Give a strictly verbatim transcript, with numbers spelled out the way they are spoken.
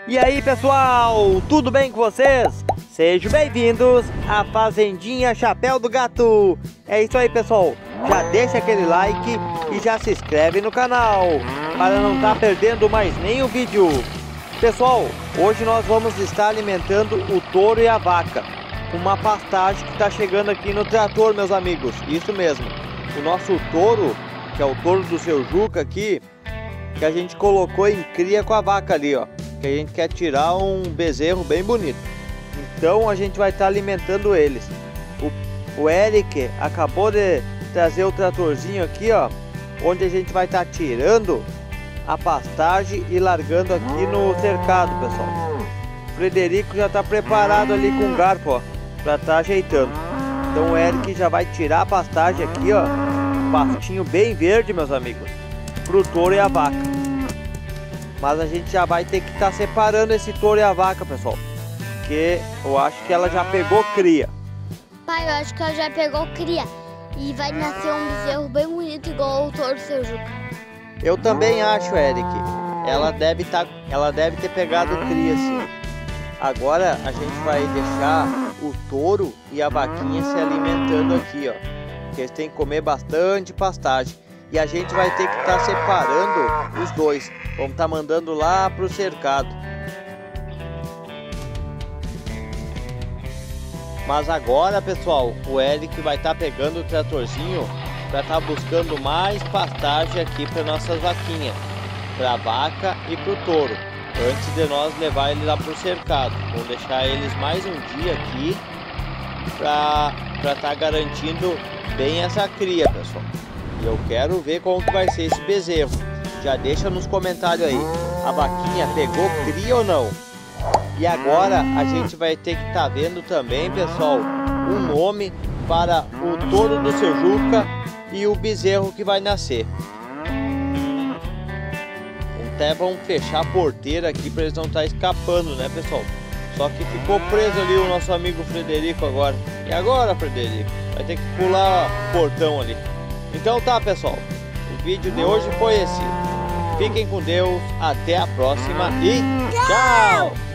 E aí pessoal, tudo bem com vocês? Sejam bem-vindos à Fazendinha Chapéu do Gato. É isso aí pessoal, já deixa aquele like e já se inscreve no canal para não estar perdendo mais nenhum vídeo. Pessoal, hoje nós vamos estar alimentando o touro e a vaca com uma pastagem que está chegando aqui no trator, meus amigos. Isso mesmo, o nosso touro, que é o touro do seu Juca aqui, que a gente colocou em cria com a vaca ali, ó, que a gente quer tirar um bezerro bem bonito. Então a gente vai estar alimentando eles. O, o Eric acabou de trazer o tratorzinho aqui, ó, onde a gente vai estar tirando a pastagem e largando aqui no cercado, pessoal. O Frederico já está preparado ali com o garfo, ó, para estar ajeitando. Então o Eric já vai tirar a pastagem aqui, ó, pastinho bem verde, meus amigos, pro touro e a vaca. Mas a gente já vai ter que estar tá separando esse touro e a vaca, pessoal, porque eu acho que ela já pegou cria. Pai, eu acho que ela já pegou cria e vai nascer um bezerro bem bonito igual o touro do seu Juca. Eu também acho, Eric. Ela deve tá, ela deve ter pegado cria, sim. Agora a gente vai deixar o touro e a vaquinha se alimentando aqui, ó, porque eles têm que comer bastante pastagem. E a gente vai ter que estar tá separando os dois. Vamos estar tá mandando lá pro cercado. Mas agora, pessoal, o Eric vai estar tá pegando o tratorzinho para estar tá buscando mais pastagem aqui para nossas vaquinhas, para a vaca e para o touro, antes de nós levar ele lá pro cercado. Vamos deixar eles mais um dia aqui para estar tá garantindo bem essa cria, pessoal. E eu quero ver como que vai ser esse bezerro. Já deixa nos comentários aí, a vaquinha pegou cria ou não? E agora a gente vai ter que estar tá vendo também, pessoal, um nome para o touro do seu Juca e o bezerro que vai nascer. Até vamos fechar a porteira aqui para eles não estar tá escapando, né, pessoal? Só que ficou preso ali o nosso amigo Frederico agora. E agora, Frederico? Vai ter que pular o portão ali. Então tá, pessoal, o vídeo de hoje foi esse. Fiquem com Deus, até a próxima e tchau!